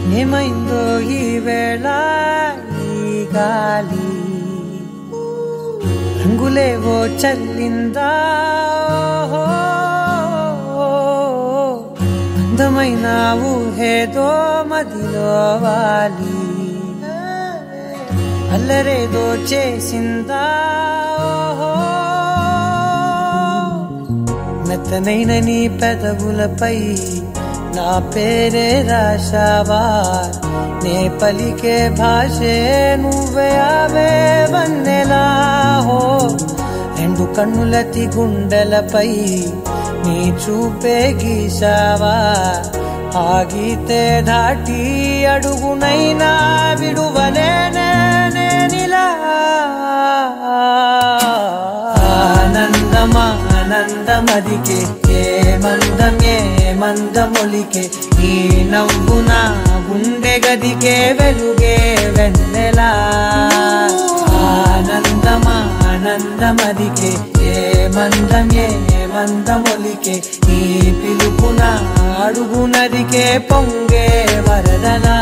ఏమైందో ఈ వేళ ఈ గాలి రంగులేవో చల్లిందా అందమైన ఊహేదో మదిలో వాలి అల్లరేదో చేసిందా మెత్తనైన నీ పెదవులపై నా పేరే రాశావా నే పలికే భాషే నువ్వే ఆవే వన్నెలా హో రెండు కన్నులతి గుండెలపై నీ చూపే గీశావా ఆగితే దాటి అడుగునైనా విడువలేనే నేనిలా ఆనందమా ఆనందమదికే ఏ మందమొలికే ఈ నవ్వున గుండె గదికే వెలుగే వెన్నెలా ఆనందమా ఆనందమదికే ఏ మందమొలికే ఈ పిలుపున అడుగునదికే పొంగే వరదలా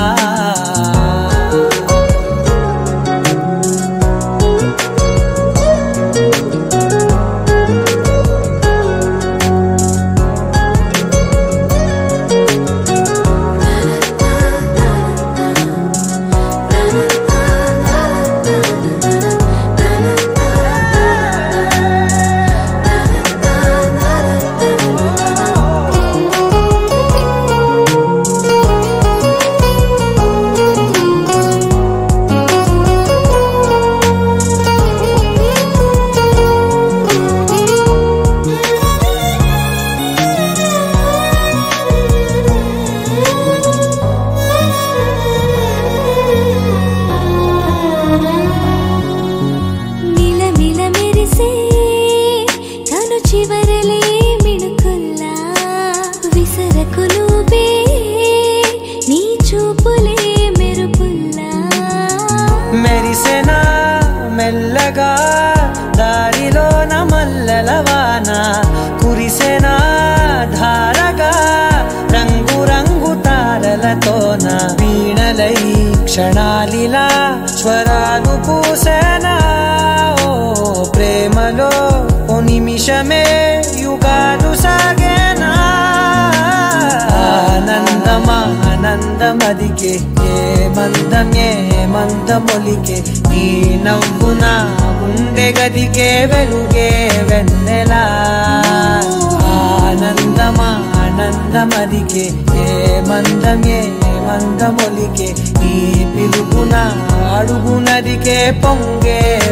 చివరలే మిణుకుల్లా విసరకు నువ్వే నీ చూపులే మెరుపుల్లా మెరిసెనా మెల్లగా దారిలోన మల్లెలవాన కురిసెనా ధారగా రంగు రంగు తారలతోన వీణలై క్షణాలిలా స్వరాలు పూసెనా ఓ ప్రేమలో నిమిషమే యుగాలు సాగేనా ఆనందమా ఆనందమదికే ఏ మందమొలికే ఈ నవ్వున గుండె గదికే వెలుగే వెన్నెలా ఆనందమా ఆనందమదికే ఏ మందమొలికే ఈ పిలుపున అడుగునదికే పొంగే